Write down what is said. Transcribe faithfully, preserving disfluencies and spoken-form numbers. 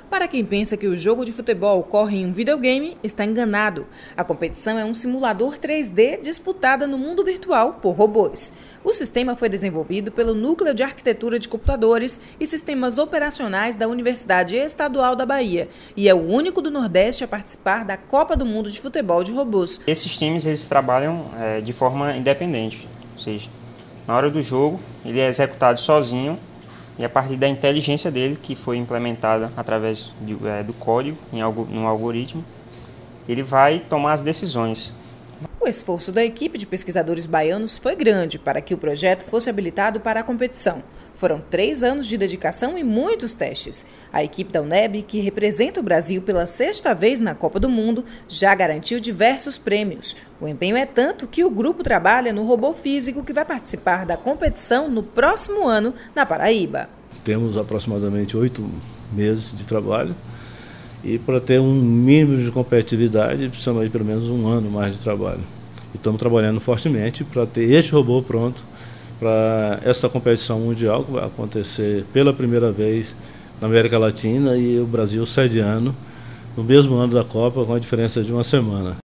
Para quem pensa que o jogo de futebol ocorre em um videogame, está enganado. A competição é um simulador três D disputada no mundo virtual por robôs. O sistema foi desenvolvido pelo Núcleo de Arquitetura de Computadores e Sistemas Operacionais da Universidade Estadual da Bahia e é o único do Nordeste a participar da Copa do Mundo de Futebol de Robôs. Esses times eles trabalham é, de forma independente, ou seja, na hora do jogo ele é executado sozinho e a partir da inteligência dele, que foi implementada através de, é, do código, em algo, no algoritmo, ele vai tomar as decisões. O esforço da equipe de pesquisadores baianos foi grande para que o projeto fosse habilitado para a competição. Foram três anos de dedicação e muitos testes. A equipe da UNEB, que representa o Brasil pela sexta vez na Copa do Mundo, já garantiu diversos prêmios. O empenho é tanto que o grupo trabalha no robô físico que vai participar da competição no próximo ano na Paraíba. Temos aproximadamente oito meses de trabalho. E para ter um mínimo de competitividade, precisamos de pelo menos um ano mais de trabalho. E estamos trabalhando fortemente para ter este robô pronto para essa competição mundial que vai acontecer pela primeira vez na América Latina e o Brasil sediando no mesmo ano da Copa, com a diferença de uma semana.